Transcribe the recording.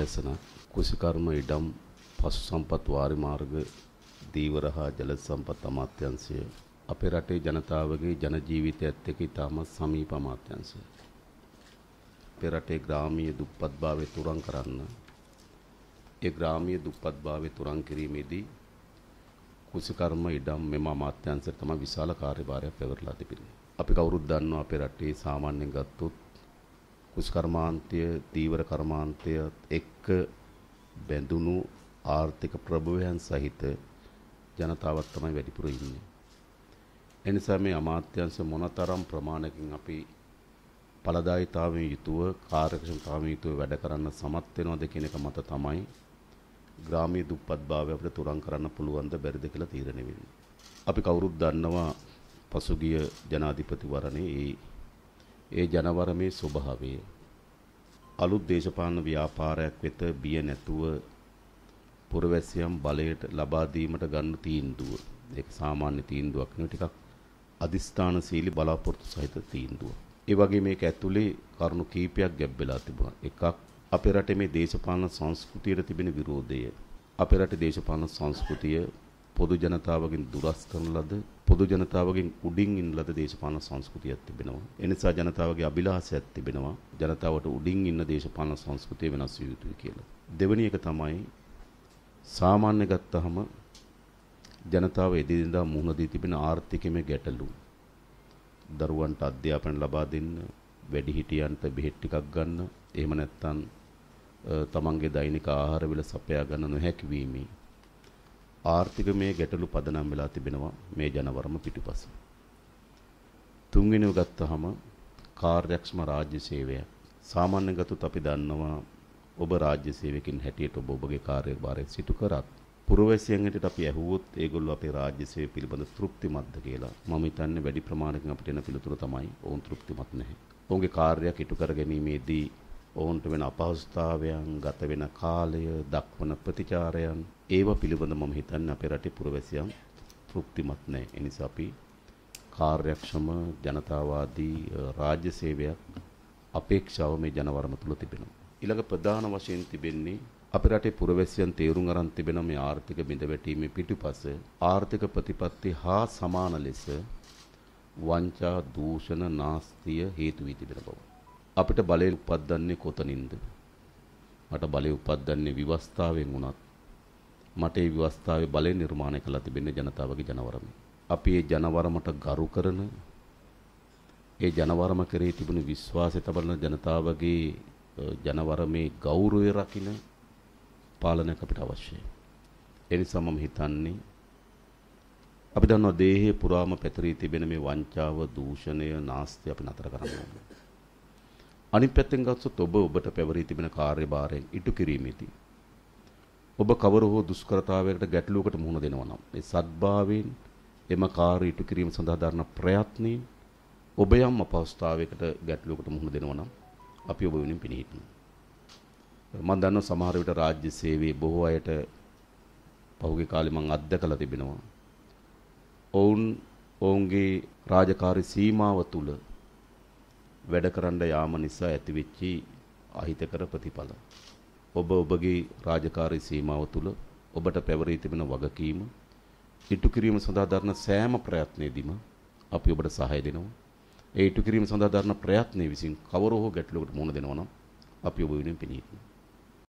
උදෑසන කුසිකර්ම ඉඩම් පශු සම්පත් වාරි මාර්ග දීවර හා ජල සම්පත් අමාත්‍යාංශය අපේ රටේ ජනතාවගේ ජන ජීවිතයත් එක්ක ඉතාමත් සමීප අමාත්‍යාංශය. අපේ රටේ ග්‍රාමීය දුප්පත්භාවය තුරන් කරන්න ඒ ග්‍රාමීය දුප්පත්භාවය තුරන් කිරීමේදී කුසිකර්ම ඉඩම් මෙම අමාත්‍යාංශයට තමයි විශාල කාර්යභාරයක් පැවරලා තිබෙන්නේ. අපි කවුරුත් දන්නවා අපේ රටේ සාමාන්‍යයෙන් ගත්තොත් කුසිකර්මාන්තය දීවර කර්මාන්තය එක්ක බැඳුණු ආර්ථික ප්‍රභවයන් සහිත ජනතාවක් තමයි වැඩිපුර ඉන්නේ. එනිසා මේ අමාත්‍යාංශ මොනතරම් ප්‍රමාණයකින් අපි ඵලදායීතාවයෙන් යුතුව කාර්යක්ෂමතාවයෙන් යුතුව වැඩ කරන්න සමත් වෙනවද කියන එක මත තමයි ග්‍රාමීය දුප්පත්භාවය අපිට තුරන් කරන්න පුළුවන්ද බැරිද කියලා තීරණය වෙන්නේ. අපි කවුරුත් දන්නවා පසුගිය ජනාධිපතිවරණේ ඒ ජනවරමේ ස්වභාවය අලුත් දේශපාලන ව්‍යාපාරයක් වෙත බිය නැතුව පුරවැසියන් බලයට ලබා දීමට ගන්න තීන්දුව. ඒක සාමාන්‍ය තීන්දුවක් නෙවෙයි ටිකක් අදිස්ථානශීලී බලාපොරොත්තු සහිත තීන්දුවක්. ඒ වගේ මේක ඇතුලේ කරුණු කීපයක් ගැබ් වෙලා තිබුණා. එකක් අපේ රටේ මේ දේශපාලන සංස්කෘතියට තිබෙන විරෝධය. අපේ රටේ දේශපාලන සංස්කෘතිය පොදු ජනතාවගෙන් දුරස් කරන ලද පොදු ජනතාවගෙන් උඩින් ඉන්න ලද දේශපාලන සංස්කෘතියක් තිබෙනවා. ඒ නිසා ජනතාවගේ අභිලාෂයක් තිබෙනවා. ජනතාවට උඩින් ඉන්න දේශපාලන සංස්කෘතිය වෙනස් විය යුතුයි කියලා. දෙවෙනි එක තමයි සාමාන්‍ය ගත්තහම ජනතාව එදිනෙදා මුහුණ දී තිබෙන ආර්ථිකමය ගැටලු. දරුවන්ට අධ්‍යාපනය ලබා දෙන්න, වැඩිහිටියන්ට බෙහෙත් ටිකක් ගන්න, එහෙම නැත්නම් තමන්ගේ දෛනික ආහාර වල සපයා ගන්න නොහැකි වීමේ ආර්ථිකමය ගැටලු පදනම් වෙලා තිබෙනවා මේ ජනවරම පිටුපස. තුන්වෙනිව ගත්තහම කාර්යක්ෂම රාජ්‍ය සේවය. සාමාන්‍යයෙන් ගත්තොත් අපි දන්නවා ඔබ රාජ්‍ය සේවකෙන් හැටියට ඔබගේ කාර්යභාරය සිදු කරත් පුරවැසියන් හැටියට අපි ඇහුවොත් ඒගොල්ලෝ අපේ රාජ්‍ය සේවය පිළිබඳ තෘප්තිමත්ද කියලා. මම හිතන්නේ වැඩි ප්‍රමාණයකින් අපිට එන පිළිතුර තමයි ඔවුන් තෘප්තිමත් නැහැ. ඔවුන්ගේ කාර්යයක් ඉටු කර ගැනීමේදී ඔවුන්ට වෙන අපහසුතාවයන්, ගත වෙන කාලය, දක්වන ප්‍රතිචාරයන් ඒවා පිළිබඳ මම හිතන්නේ අපේ රටේ පුරවැසියන් තෘප්තිමත් නැහැ. ඒ නිසා අපි කාර්යක්ෂම ජනතාවාදී රාජ්‍ය සේවයක් අපේක්ෂාව මේ ජනවරම තුල තිබෙනවා. ඊළඟ ප්‍රධාන වශයෙන් තිබෙන්නේ අපේ රටේ පුරවැසියන් තේරුම් අරන් තිබෙන මේ ආර්ථික බිඳවැටීමේ පිටුපස ආර්ථික ප්‍රතිපත්ති හා සමාන ලෙස වංචා, දූෂණ, නාස්තිය හේතු වී තිබෙන බව. අපිට බලය උපද්දන්නේ කොතනින්ද? මට බලය උපද්දන්නේ විවස්ථාවෙන් වුණත් මට ඒ විවස්ථාවේ බලය නිර්මාණය කළා තිබෙන්නේ ජනතාවගේ ජනවරම. අපි ඒ ජනවරමට ගරු කරන ඒ ජනවරම කෙරෙහි තිබුණු විශ්වාසය තබන ජනතාවගේ ජනවරමේ ගෞරවය රකින්න පාලනයක් අපිට අවශ්‍යයි. ඒ නිසා මම හිතන්නේ අපි දන්නවා දේහේ පුරාම පැතිරී තිබෙන මේ වංචාව, දූෂණය, නාස්තිය අපි නතර කරන්න ඕනේ. අනිත් පැත්තෙන් ගත්තොත් ඔබට පැවරී තිබෙන කාර්යභාරයෙන් ඉටු කිරීමේදී ඔබ කවර හෝ දුෂ්කරතාවයකට ගැටලුවකට මුහුණ දෙනවා නම් ඒ සත්භාවයෙන් එම කාර්ය ඉටු කිරීම සඳහා දරන ප්‍රයත්නයෙන් ඔබ යම් අපහසුතාවයකට ගැටලුවකට මුහුණ දෙනවා නම් අපි ඔබ වෙනුවෙන් පිණි හිටිනවා. මම දන්නවා සමහර විට රාජ්‍ය සේවයේ බොහෝ අයට පහුගිය කාලේ මම අත්දැකලා තිබෙනවා. ඔවුන්ගේ රාජකාරී සීමාව තුල වැඩ කරන්න යාම නිසා ඇතිවෙච්ච අහිතකර ප්‍රතිඵල. ඔබගේ රාජකාරී සීමාව තුල ඔබට පැවරී තිබෙන වගකීම ඉටු කිරීම සඳහා දරන සෑම ප්‍රයත්නයේදීම අපි ඔබට සහාය දෙනවා. ඒ ඉටු කිරීම සඳහා දරන ප්‍රයත්නයේ විසින් කවර හෝ ගැටලුවකට මුහුණ දෙනවා නම් අපි ඔබ වෙනුවෙන් පිණි හිටිනවා.